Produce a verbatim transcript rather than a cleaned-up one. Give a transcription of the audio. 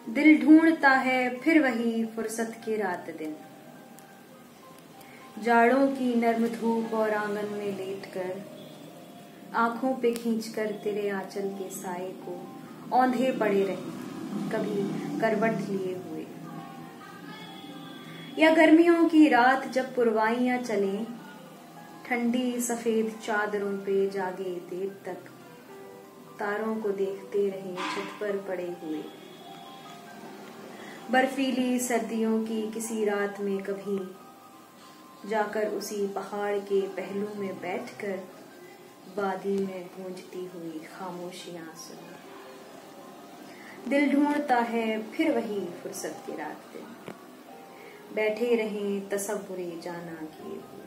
दिल ढूंढता है फिर वही फुर्सत के रात दिन। जाड़ों की नर्म धूप और आंगन में लेटकर आंखों पे खींचकर तेरे आंचल के साए को औंधे पड़े रहे, कभी करवट लिए हुए। या गर्मियों की रात जब पुरवाइयां चले, ठंडी सफेद चादरों पे जागे देर तक, तारों को देखते रहे छत पर पड़े हुए। बर्फीली सर्दियों की किसी रात में कभी जाकर उसी पहाड़ के पहलू में बैठकर वादी में गूंजती हुई खामोशियां सुनो। दिल ढूंढता है फिर वही फुर्सत की रात दिन, बैठे रहें तसव्वुरे जाना किए हुए।